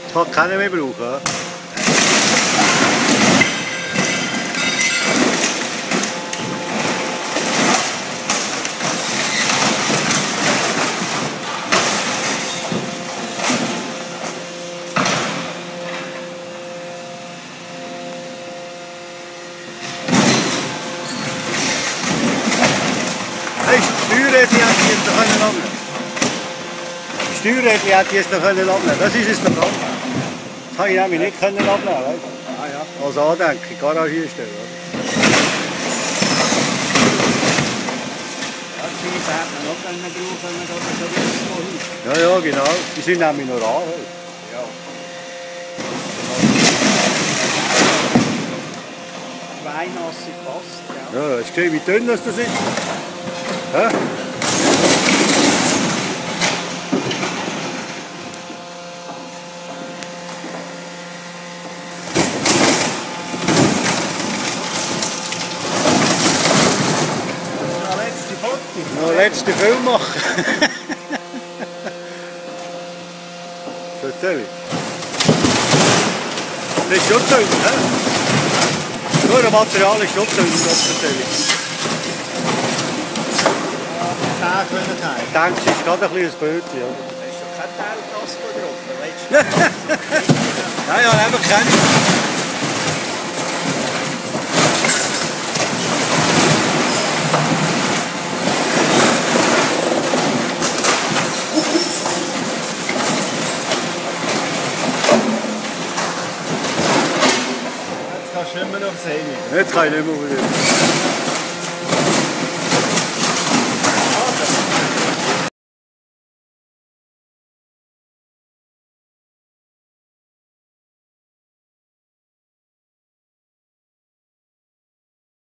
Ich kann keinen mehr brauchen. Ja? Hey, Steuerräder hätte ich jetzt noch abnehmen. Steuerräder hätte ich jetzt noch abnehmen. Das ist es der Brand. Das habe ich nämlich nicht abnehmen, weißt du? Ah, ja. Als Andenken, Garagierstelle. Ja, die Scheibe hätte man noch brauchen, wenn man da so Ja, ja, genau. Die sind nämlich noch rar. Ja. Schweinassig passt, ja. Ja, hast du gesehen, wie dünn das ist? Hä? Noch letzte Film machen. Natürlich. Das ist schon dünn, hä? Nur das Material ist schon dünn, das natürlich. Ich denke, es ist gerade ein bisschen ein Bötchen. Da ist doch kein Teiltasko drauf, weißt du? Nein, ja, einfach keine. Jetzt kannst du nicht mehr noch sehen. Jetzt kann ich nicht mehr.